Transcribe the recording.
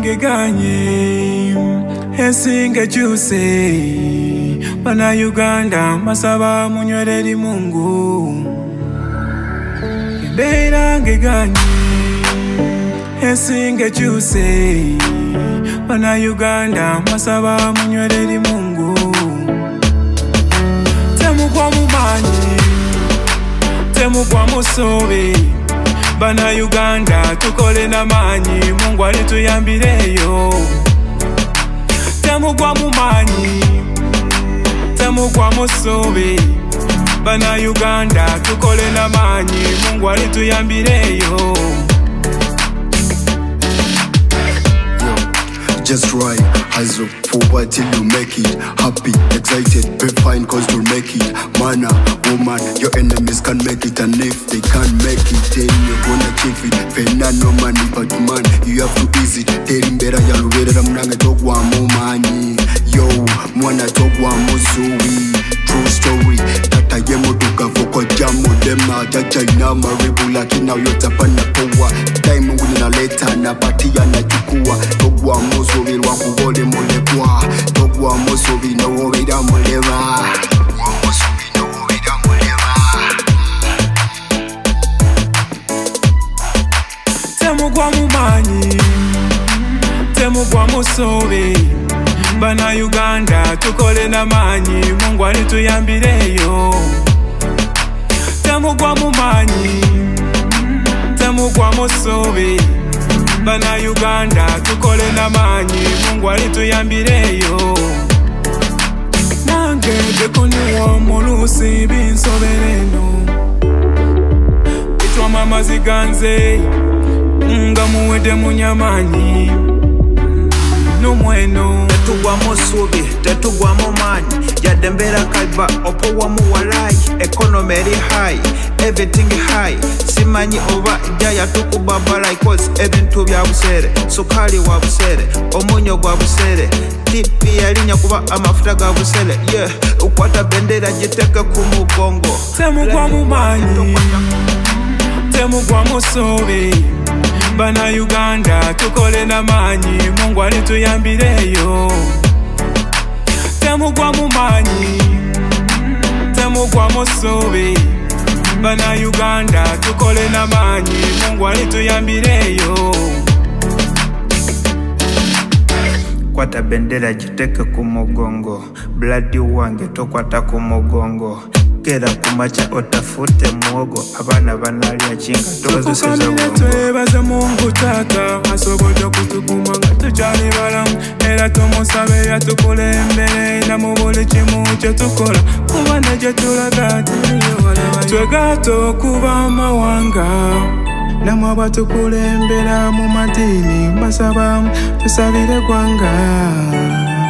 gange ganye esinge chuse bana Uganda masaba munyweleli Mungu Beira ngeganye esinge chuse bana Uganda masaba munyweleli Mungu temu kwa mumanyi temu kwa musobe bana Uganda tukole na manyi Mungu alituyambireyo temu kwa mumanyi temu kwa musobe bana Uganda tukole na manyi Mungu alituyambireyo Just try, eyes up forward till you make it. Happy, excited, be fine cause you'll make it. Man, woman, your enemies can make it. And if they can't make it, then you're gonna achieve it. Fena no money, but man, you have to ease it. Tell him better, you'll wear it. I'm not gonna talk one more money. Yo, mwana talk one more SUUBI. True story, tata yemo duka voko jamo. Dema, jaja ina maribu, lakini now you're tapana power. Time wina leta, na pati ya na chukua. Togwa mozo vilwa kubole molekwa Togwa mozo vino ovida moleva Togwa mozo vino ovida moleva Temu kwa mumanyi Temu kwa musobe bana Uganda tukole na manyi Mungu alituyambireyo Temu kwa mumanyi Temu kwa musobe bana Uganda tukole na manyi Mungu alituyambireyo nange dekoni wa mulusi binsobereno itwa mama ziganze nga muwede munyamanyi numweno tetugwamu SUUBI tetugwamu manyi yadembera kaiba opowa muwalai economy eri high everything high simanyi oba jaya tukubabalai cause ebintu bya busere sukali wa busere omunyo gwa busere tipi yalinya kuba amafuta ga busere yeah ukwata bendera jiteke ku mugongo temu kwa mumanyi temu kwa musobe bana Uganda tukole na manyi Mungu alituyambireyo temu kwa mumanyi temu kwa musobe bana Uganda tukole na manyi Mungu alituyambireyo kwata bendera jiteke ku mugongo bloody wange tokwata ku mugongo kera kumacha otafute muogo abana banalya chinga tozeseza twebaze Mungu tata asoboye kutukumanga tukyali balamu era tumusabe yatukulembere na mu buli kimu kye tukola kuba ne gye tulaga twegato kuba amawanga namwe abatukulembera mu madini basaba tusabire gwanga